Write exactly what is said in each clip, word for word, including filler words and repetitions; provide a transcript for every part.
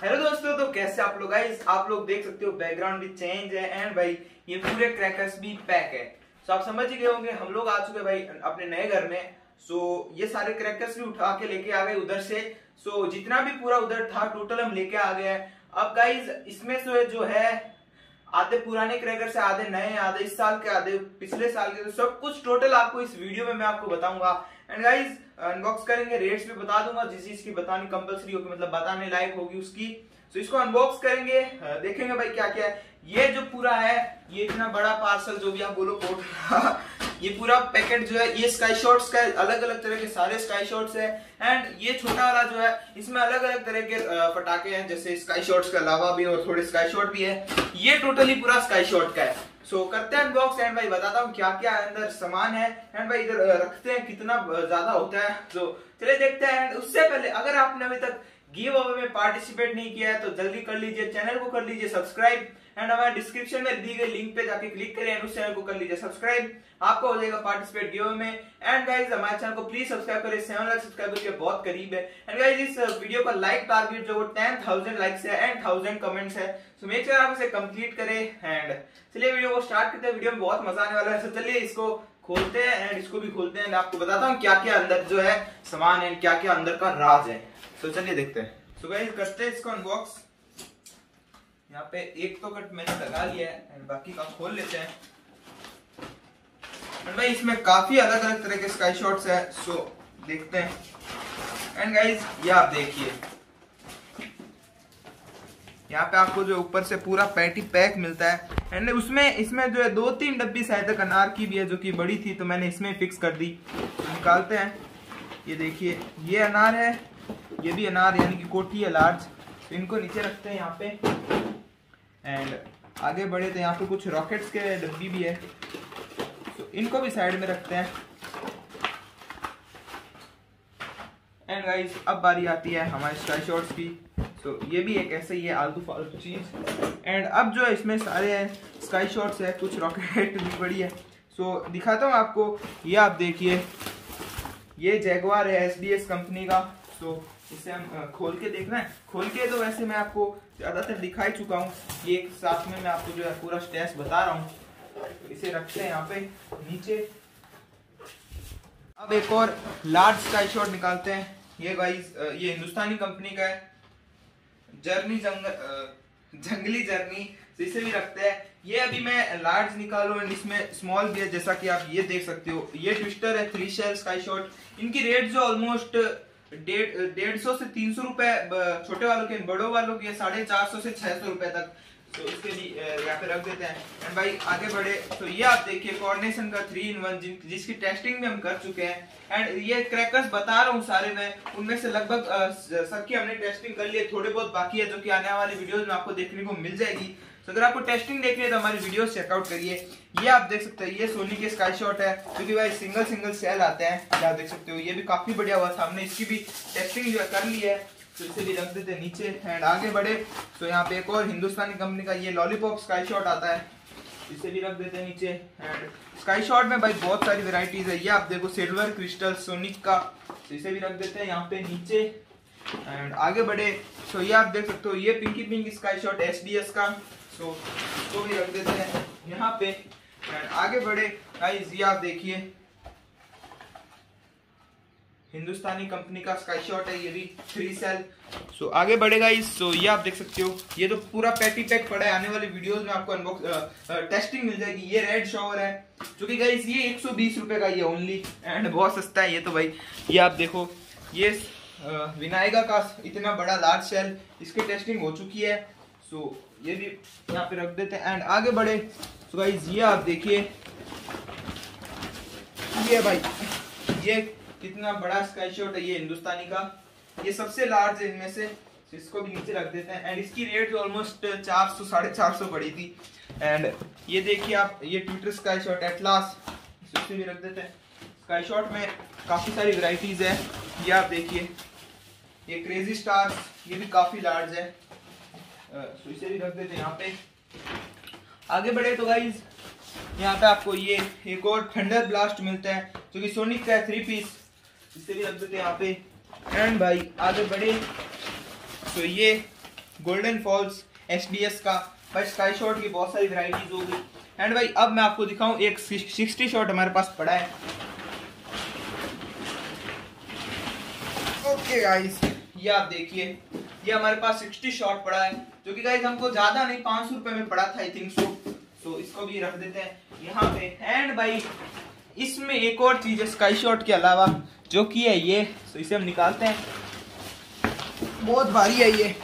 Hello दोस्तों, तो कैसे आप लोग गाइस। आप लोग देख सकते हो बैकग्राउंड भी चेंज है एंड भाई ये पूरे क्रैकर्स भी पैक है। सो आप समझ ही गए होंगे, हम लोग आ चुके भाई अपने नए घर में। सो ये सारे क्रैकर्स भी उठा के लेके आ गए उधर से। सो जितना भी पूरा उधर था टोटल हम लेके आ गए हैं। अब गाइस इसमें से जो है आधे पुराने क्रैकर से, आधे नए, आधे इस साल के, आधे पिछले साल के, तो सब कुछ टोटल आपको इस वीडियो में मैं आपको बताऊंगा। एंड गाइस अनबॉक्स करेंगे, रेट्स भी बता दूंगा, जिस चीज की बतानी कंपलसरी होगी, मतलब बताने लायक होगी उसकी। तो इसको अनबॉक्स करेंगे, देखेंगे भाई क्या क्या है। ये जो पूरा है, ये इतना बड़ा पार्सल, जो भी आप बोलो कोट ये पूरा पैकेट जो है ये स्काई शॉट्स का, अलग अलग तरह के सारे स्काई शॉट्स है। एंड ये छोटा वाला जो है इसमें अलग अलग तरह के पटाखे हैं, जैसे स्काई शॉट्स के अलावा भी और थोड़े स्काई शॉट भी है। ये टोटली पूरा स्काई शॉट का है। सो so, करते हैं अनबॉक्स एंड भाई बताता हूँ क्या क्या अंदर सामान है। एंड भाई इधर रखते हैं कितना ज्यादा होता है, तो चले देखते हैं। एंड उससे पहले अगर आपने अभी तक गिव अवे में पार्टिसिपेट नहीं किया है तो जल्दी कर लीजिए, चैनल को कर लीजिए सब्सक्राइब। एंड हमारे डिस्क्रिप्शन में दी गई लिंक पे जाके क्लिक करें एंड उस चैनल को कर लीजिए सब्सक्राइब, आपको हो जाएगा पार्टिसिपेट गिव अवे में। एंड गाइस हमारे चैनल को प्लीज सब्सक्राइब करें, सेवन लाख सब्सक्राइबर के बहुत करीब है। एंड गाइस इस वीडियो का लाइक टारगेट जो वो टेन थाउजेंड लाइक्स है एंड थाउजेंड कमेंट्स है। सो मेक श्योर आप इसे कंप्लीट करें। एंड चलिए वीडियो को स्टार्ट करते हैं, वीडियो में बहुत मजा आने वाला है। तो चलिए इसको खोलते हैं एंड इसको भी खोलते हैं, आपको बताता हूँ क्या क्या अंदर जो है सामान है, क्या क्या अंदर का राज है। तो चलिए देखते हैं। सो गाइस करते हैं इसको अनबॉक्स। यहाँ पे एक तो कट मैंने लगा लिया है एंड बाकी का खोल लेते हैं। एंड भाई इसमें काफी अलग अलग तरह के स्काई शॉट्स है, सो देखते हैं। एंड गाइस ये आप देखिए, यहाँ पे आपको जो ऊपर से पूरा पैटी पैक मिलता है। एंड उसमें इसमें जो है दो तीन डब्बी शायद तक अनार की भी है, जो कि बड़ी थी, तो मैंने इसमें फिक्स कर दी। तो निकालते हैं। ये देखिए ये अनार है, ये भी अनार यानी कि कोठी है लार्ज। तो इनको नीचे रखते हैं यहाँ पे। एंड आगे बढ़े तो यहाँ पे कुछ रॉकेट्स के डब्बी भी है, तो इनको भी साइड में रखते हैं। एंड गाइस अब बारी आती है हमारे स्काई शॉट्स की। तो ये भी एक ऐसे ही है आलतू फालतू चीज। एंड अब जो है इसमें सारे स्काई शॉट्स है, कुछ रॉकेट भी बड़ी है। सो दिखाता हूँ आपको। ये आप देखिए, ये जैगवार है एस डी एस कंपनी का। सो इसे हम खोल के देखना है। खोल के तो वैसे मैं आपको ज्यादातर दिखा ही चुका हूँ, ये एक साथ में मैं आपको जो है पूरा स्टेस बता रहा हूँ। तो इसे रखते हैं यहाँ पे नीचे। अब एक और लार्ज स्काई शॉट निकालते हैं। ये गाइस ये हिंदुस्तानी कंपनी का है, जर्नी जंगल जंगली जर्नी, तो इसे भी रखते हैं। ये अभी मैं लार्ज निकालू एंड इसमें स्मॉल भी है, जैसा कि आप ये देख सकते हो। ये ट्विस्टर है थ्री शेल स्काई शॉट। इनकी रेट जो ऑलमोस्ट डेढ़ डेढ़ सौ से तीन सौ रुपए छोटे वालों के, बड़ों वालों के साढ़े चार सौ से छह सौ रुपए तक। तो इसके लिए यहाँ पे रख देते हैं। एंड भाई आगे बढ़े तो ये आप देखिए कॉर्नेशन का थ्री इन वन, जिन जिसकी टेस्टिंग भी हम कर चुके हैं। एंड ये क्रैकर्स बता रहा हूँ सारे मैं, उनमें से लगभग सबकी हमने टेस्टिंग कर ली है, थोड़े बहुत बाकी है जो कि आने वाले वीडियोस में आपको देखने को मिल जाएगी। तो अगर आपको टेस्टिंग देखनी है तो हमारी वीडियोस चेकआउट करिए। ये आप देख सकते हैं, ये सोनी के स्काई शॉट है, क्योंकि भाई सिंगल सिंगल सेल आते हैं, आप देख सकते हो। ये भी काफी बढ़िया हुआ था, हमने इसकी भी टेस्टिंग जो है कर ली है। तो इसे भी रख देते हैं नीचे। एंड आगे बढ़े तो यहाँ पे एक और हिंदुस्तानी कंपनी का ये लॉलीपॉप स्काई शॉट आता है, इसे भी रख देते हैं नीचे। एंड स्काई शॉट में भाई बहुत सारी वेराइटीज है। ये आप देखो सिल्वर क्रिस्टल सोनिक का, तो इसे भी रख देते हैं यहाँ पे नीचे। एंड आगे बढ़े तो ये आप देख सकते हो, ये pinky pink sky shot S D S का, सो इसको भी रख देते हैं यहाँ पे। एंड आगे बढ़े गाइस ये आप देखिए हिंदुस्तानी कंपनी का स्काई शॉट है, ये भी थ्री सेल। सो आगे बढ़े गाइस, सो ये आप देख सकते हो, ये तो पूरा पैटी पैक पड़ा है। आने वाली वीडियोस में आपको अनबॉक्स टेस्टिंग मिल जाएगी। ये रेड शॉवर है, जो कि गाइस ये एक सौ बीस रुपए का ये ओनली, एंड बहुत सस्ता है ये तो भाई। ये आप देखो, ये विनायका का इतना बड़ा लार्ज सेल, इसकी टेस्टिंग हो चुकी है। सो ये भी यहाँ पे रख देते हैं। एंड आगे बढ़े तो गाइस ये आप देखिए, ये भाई ये कितना बड़ा स्काई शॉट है, ये हिंदुस्तानी का, ये सबसे लार्ज है इनमें से। तो इसको भी नीचे रख देते हैं। एंड इसकी रेट ऑलमोस्ट चार सौ साढ़े चार सौ पड़ी थी। एंड ये देखिए आप, ये ट्विटर स्काई शॉट एटलास, इसे भी रख देते हैं। स्काई शॉट में काफी सारी वेराइटीज है। ये आप देखिए, ये क्रेजी स्टार, ये भी काफी लार्ज है, तो इसे भी रख देते हैं यहाँ पे। आगे बढ़े तो गाइज यहाँ पे आपको ये एक और थंडर ब्लास्ट मिलता है, जो कि सोनिक का है थ्री पीस, इसे भी रख देते हैं यहाँ पे। एंड भाई आगे बढ़े तो ये golden falls, H D S का, भाई स्काई शॉट की बहुत सारी वैरायटीज होगी। एंड भाई अब मैं आपको दिखाऊं, एक सिक्सटी शॉट हमारे पास पड़ा है। ओके गाइस, ये आप देखिए, ये हमारे पास सिक्सटी शॉट पड़ा है, जो कि गाइस हमको ज्यादा नहीं पांच सौ रुपए में पड़ा था आई थिंक सो। सो इसको भी रख देते हैं यहाँ पे। एंड भाई इसमें एक और चीज है स्काई शॉट के अलावा, जो कि है ये। तो इसे हम निकालते हैं, बहुत भारी है ये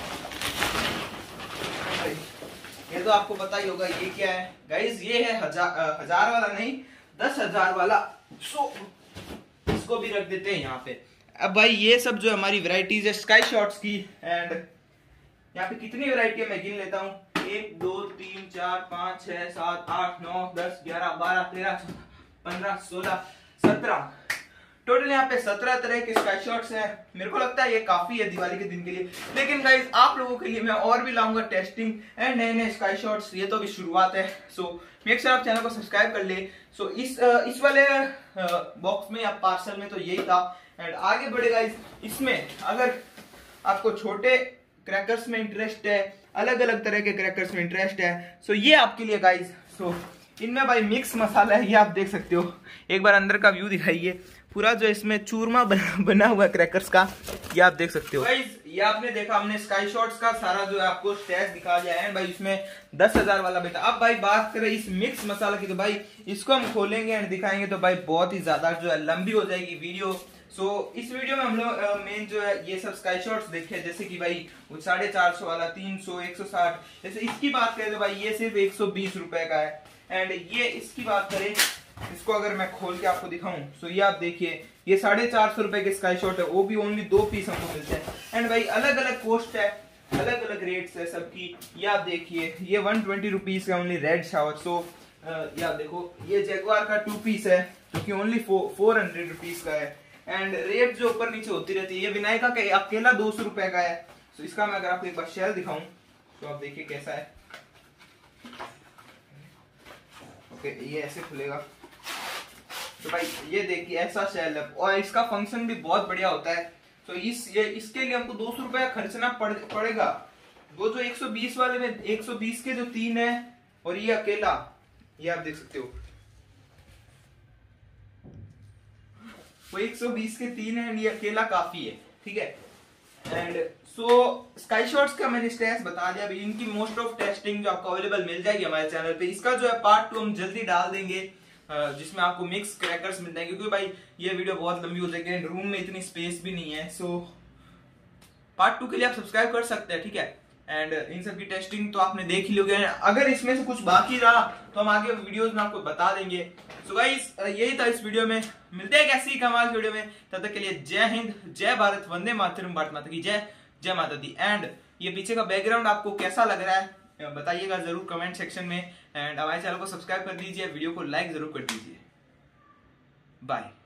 ये तो आपको पता ही होगा ये क्या है गाइस। ये है हजार हजार वाला नहीं, दस हजार वाला। सो इसको भी रख देते हैं यहाँ पे। अब भाई ये सब जो हमारी वैरायटीज है स्काई शॉट्स की, एंड यहाँ पे कितनी वैरायटी है मैं गिन लेता हूँ। एक दो तीन चार पाँच छह सात आठ नौ दस ग्यारह बारह तेरह पंद्रह सोलह सत्रह, टोटल यहाँ पे सत्रह तरह के स्काई शॉट्स हैं। मेरे को लगता है ये काफी है दिवाली के दिन के लिए, लेकिन गाइस आप लोगों के लिए मैं और भी लाऊंगा टेस्टिंग एंड नए नए स्काई शॉट्स। ये तो अभी शुरुआत है। सो मेक श्योर आप चैनल को सब्सक्राइब कर ले। सो इस इस वाले बॉक्स में या पार्सल में तो यही था। एंड आगे बढ़े गाइस, इसमें अगर आपको छोटे क्रैकर्स में इंटरेस्ट है, अलग अलग तरह के क्रैकर्स में इंटरेस्ट है, सो ये आपके लिए गाइस। सो इनमें भाई मिक्स मसाला है, ये आप देख सकते हो। एक बार अंदर का व्यू दिखाइए, पूरा जो इसमें चूरमा बना, बना हुआ है क्रैकर्स का, ये आप देख सकते हो गाइस। ये आपने देखा, हमने स्काई शॉट्स का सारा जो है आपको स्टैश दिखा दिया है भाई। इसमें दस हजार वाला बेटा। अब भाई बात करें इस मिक्स मसाला की, तो भाई इसको हम खोलेंगे एंड दिखाएंगे तो भाई बहुत ही ज्यादा जो है लंबी हो जाएगी वीडियो। सो so, इस वीडियो में हम लोग मेन जो है ये सब स्काई शॉट्स देखे, जैसे कि भाई साढ़े चार सौ वाला, तीन सौ, एक सौ साठ। जैसे इसकी बात करें तो भाई ये सिर्फ एक सौ बीस रुपए का है। एंड ये इसकी बात करें, इसको अगर मैं खोल के आपको दिखाऊं, सो ये आप देखिए, ये साढ़े चार सौ रुपए के स्काई शॉट है, वो भी ओनली दो पीस हमको मिलते हैं। एंड भाई अलग अलग कॉस्ट है, अलग अलग रेट्स है सबकी। ये आप देखिए, ये वन ट्वेंटी रुपीज का ओनली रेड शावर। सो ये आप देखो, ये जैगुआर का टू पीस है जो कि ओनली फोर हंड्रेड रुपीज का है। एंड रेट जो ऊपर नीचे होती रहती है। ये विनायका का अकेला दो सौ रुपए का है। तो इसका मैं अगर आपको एक बार शेल दिखाऊं तो आप देखिए कैसा है। ओके, ये ऐसे खुलेगा तो भाई ये देखिए ऐसा शेल है, और इसका फंक्शन भी बहुत बढ़िया होता है। तो इस ये इसके लिए हमको दो सौ रुपया खर्चना पड़, पड़ेगा। वो जो एक सौ बीस वाले में एक सौ बीस के जो तीन है, और ये अकेला, ये आप देख सकते हो, वो एक सौ बीस के तीन है, ये अकेला काफी है, ठीक है। एंड सो स्काई शॉट्स का मैंने स्टैट्स बता दिया। अभी इनकी मोस्ट ऑफ टेस्टिंग जो आपको अवेलेबल मिल जाएगी हमारे चैनल पे। इसका जो है पार्ट टू हम जल्दी डाल देंगे, जिसमें आपको मिक्स क्रैकर्स मिल जाएंगे, क्योंकि भाई ये वीडियो बहुत लंबी हो जाएगी, रूम में इतनी स्पेस भी नहीं है। सो पार्ट टू के लिए आप सब्सक्राइब कर सकते हैं, ठीक है। एंड इन सब की टेस्टिंग तो आपने देख ही लोगे। अगर इसमें से कुछ बाकी रहा तो हम आगे वीडियोस में आपको बता देंगे। सो गाइस यही था इस वीडियो में। मिलते हैं कैसी कमाल वीडियो में, तब तक के लिए जय हिंद, जय भारत, वंदे मातरम, भारत माता की जय, जय माता दी। एंड ये पीछे का बैकग्राउंड आपको कैसा लग रहा है बताइएगा जरूर कमेंट सेक्शन में। एंड हमारे चैनल को सब्सक्राइब कर दीजिए, वीडियो को लाइक जरूर कर दीजिए। बाय।